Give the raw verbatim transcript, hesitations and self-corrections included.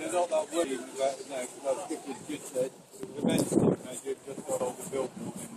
they're not that worried about, you know, because I was good with good said, eventually, you know, you just got all the billboard in